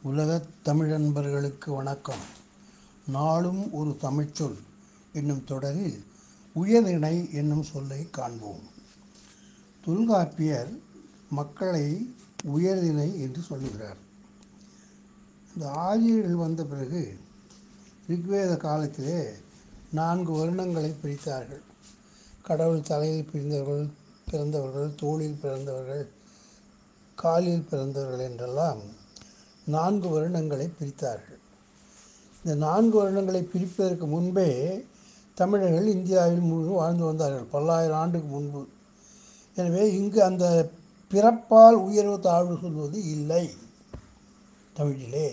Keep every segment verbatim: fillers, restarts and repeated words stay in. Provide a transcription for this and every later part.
உலகத் தமிழன்பர்களுக்கு வணக்கம். நாளும் ஒரு தமிழ்ச்சொல் என்னும் தொடரில் உயர்திணை என்னும் சொல்லை காண்போம். தொல்காப்பியர் மக்களை உயர்திணை என்று சொல்லுகிறார். இந்த ஆரியர்கள் வந்த பிறகு ரிக்வேத காலத்திலே நான்கு வருணங்களை பிரித்தார்கள். கடவுள் தலையில் பிறந்தவர்கள் பிறந்தவர்கள் தோளில் பிறந்தவர்கள், காலில் பிறந்தவர்கள் என்றெல்லாம் நான்கு வருணங்களை பிரித்தார்கள். இந்த நான்கு வருணங்களை பிரிப்பதற்கு முன்பே தமிழர்கள் இந்தியாவில் முழு வாழ்ந்து வந்தார்கள், பல்லாயிரம் ஆண்டுக்கு முன்பு. எனவே இங்கு அந்த பிறப்பால் உயர்வு தாழ்வு சொல்வது இல்லை. தமிழிலே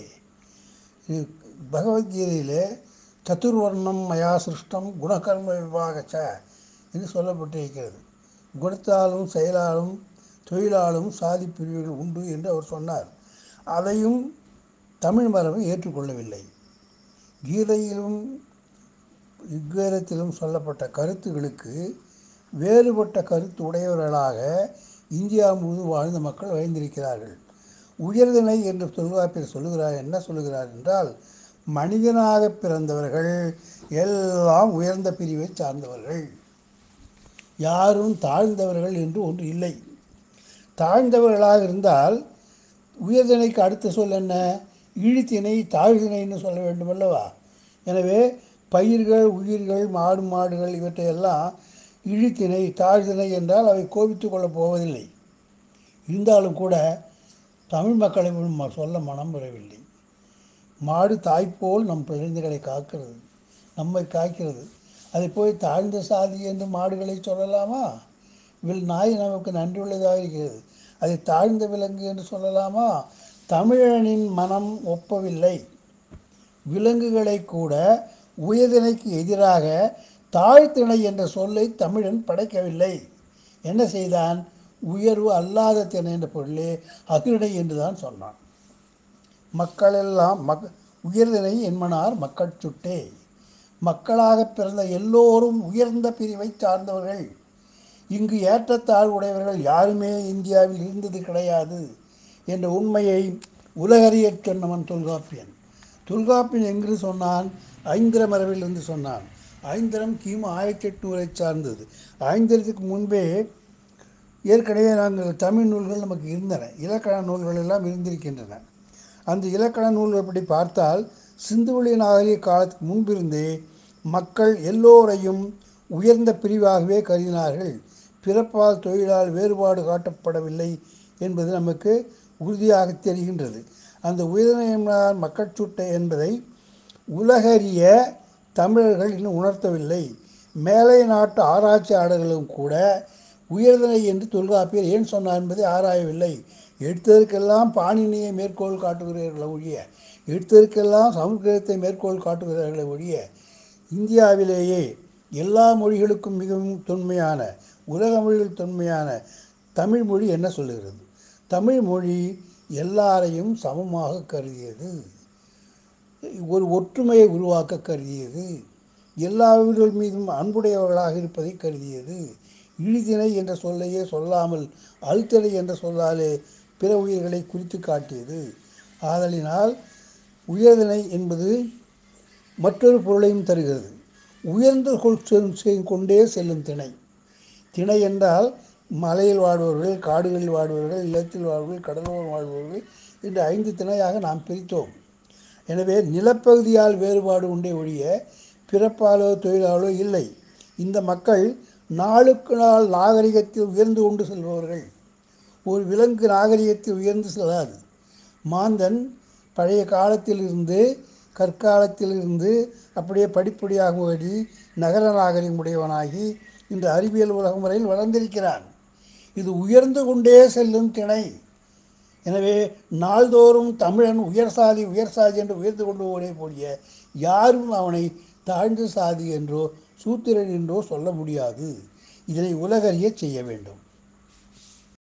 பகவத்கீதையிலே சதுர்வர்ணம் மயா சிருஷ்டம் குணகர்ம விபாகச்ச என்று சொல்லப்பட்டிருக்கிறது. குணத்தாலும் செயலாலும் தொழிலாலும் சாதி பிரிவுகள் உண்டு என்று அவர் சொன்னார். அதையும் தமிழ் மரபு ஏற்றுக்கொள்ளவில்லை. கீதையிலும் ரிக்வேதத்திலும் சொல்லப்பட்ட கருத்துகளுக்கு வேறுபட்ட கருத்து உடையவர்களாக இந்தியா முழுவதும் வாழ்ந்த மக்கள் வாழ்ந்திருக்கிறார்கள். உயர்திணை என்று தொல்காப்பியர் சொல்லுகிறார். என்ன சொல்லுகிறார் என்றால், மனிதனாக பிறந்தவர்கள் எல்லாம் உயர்ந்த பிரிவை சார்ந்தவர்கள், யாரும் தாழ்ந்தவர்கள் என்று ஒன்று இல்லை. தாழ்ந்தவர்களாக இருந்தால் உயர்திணைக்கு அடுத்த சொல் என்ன? இழித்திணை தாழ்திணைன்னு சொல்ல வேண்டும் அல்லவா? எனவே பயிர்கள், உயிர்கள், மாடு மாடுகள் இவற்றையெல்லாம் இழித்திணை தாழ்திணை என்றால் அவை கோபித்து கொள்ளப் போவதில்லை. இருந்தாலும் கூட தமிழ் மக்களை சொல்ல மனம் வரவில்லை. மாடு தாய்ப்போல் நம் பிள்ளைகளை காக்கிறது, நம்மை காக்கிறது. அதை போய் தாழ்ந்த சாதி என்று மாடுகளை சொல்லலாமா? வில் நாய் நமக்கு நன்றியுள்ளதாக இருக்கிறது, அதை தாழ்ந்த விலங்கு என்று சொல்லலாமா? தமிழனின் மனம் ஒப்பவில்லை. விலங்குகளை கூட உயர்திணைக்கு எதிராக தாழ்த்திணை என்ற சொல்லை தமிழன் படைக்கவில்லை. என்ன செய்தான்? உயர்வு அல்லாத திணை என்ற பொருளே அகிரிணை என்று தான் சொன்னான். மக்களெல்லாம் மக் உயர்திணை என்மனார் மக்கள் சுட்டே. மக்களாக பிறந்த எல்லோரும் உயர்ந்த பிரிவை சார்ந்தவர்கள். இங்கு ஏற்றத்தாழ்வுடையவர்கள் யாருமே இந்தியாவில் இருந்தது கிடையாது என்ற உண்மையை உலகறியச் சொன்னவன் தொல்காப்பியன். தொல்காப்பியன் எங்கு சொன்னான்? ஐந்திர மரபிலிருந்து சொன்னான். ஐந்திரம் கிமு ஆயிரத்தி எட்நூறை சார்ந்தது. ஐந்திரத்துக்கு முன்பே ஏற்கனவே நாங்கள் தமிழ் நூல்கள் நமக்கு இருந்தன, இலக்கண நூல்கள் எல்லாம் இருந்திருக்கின்றன. அந்த இலக்கண நூல்கள் படி பார்த்தால் சிந்துவெளி நாகரிக காலத்துக்கு முன்பிருந்தே மக்கள் எல்லோரையும் உயர்ந்த பிரிவாகவே கருதினார்கள். பிறப்பால் தொழிலால் வேறுபாடு காட்டப்படவில்லை என்பது நமக்கு உறுதியாக தெரிகின்றது. அந்த உயர்திணையினால் மக்கள் சுட்டை என்பதை உலகறிய தமிழர்கள் இன்னும் உணர்த்தவில்லை. மேலை நாட்டு ஆராய்ச்சியாளர்களும் கூட உயர்திணை என்று தொல்காப்பியர் ஏன் சொன்னார் என்பதை ஆராயவில்லை. எடுத்ததற்கெல்லாம் பாணினியை மேற்கோள் காட்டுகிறார்களே ஒழிய, எடுத்ததற்கெல்லாம் சமஸ்கிருதத்தை மேற்கோள் காட்டுகிறார்களே ஒழிய, இந்தியாவிலேயே எல்லா மொழிகளுக்கும் மிகவும் தொன்மையான, உலக மொழிகள் தொன்மையான தமிழ் மொழி என்ன சொல்லுகிறது? தமிழ் மொழி எல்லாரையும் சமமாக கருதியது, ஒரு ஒற்றுமையை உருவாக்க கருதியது, எல்லாவர்கள் மீதும் அன்புடையவர்களாக இருப்பதை கருதியது. இழிதிணை என்ற சொல்லையே சொல்லாமல் அழுத்தலை என்ற சொல்லாலே பிற உயிர்களை குறித்து காட்டியது. ஆதலினால் உயர்திணை என்பது மற்றொரு பொருளையும் தருகிறது. உயர்ந்து கொண்டே செல்லும் திணை. திணை என்றால் மலையில் வாழ்பவர்கள், காடுகளில் வாழ்பவர்கள், நிலத்தில் வாழ்பவர்கள், கடலோர் வாழ்பவர்கள் என்று ஐந்து திணையாக நாம் பிரித்தோம். எனவே நிலப்பகுதியால் வேறுபாடு உண்டே ஒழிய பிறப்பாலோ தொழிலாலோ இல்லை. இந்த மக்கள் நாளுக்கு நாள் நாகரிகத்தில் உயர்ந்து கொண்டு செல்பவர்கள். ஒரு விலங்கு நாகரிகத்தில் உயர்ந்து செல்லாது. மாந்தன் பழைய காலத்திலிருந்து கற்காலத்திலிருந்து அப்படியே படிப்படியாக ஓடி நகர நாகரிகம் உடையவனாகி இன்று அறிவியல் உலகம் வரையில் வளர்ந்திருக்கிறான். இது உயர்ந்து கொண்டே செல்லும் திணை. எனவே நாள்தோறும் தமிழன் உயர் சாதி உயர் சாதி என்று உயர்ந்து கொண்டு ஓடே போடிய யாரும் அவனை தாழ்ந்த சாதி என்றோ சூத்திரன் என்றோ சொல்ல முடியாது. இதனை உலகறிய செய்ய வேண்டும்.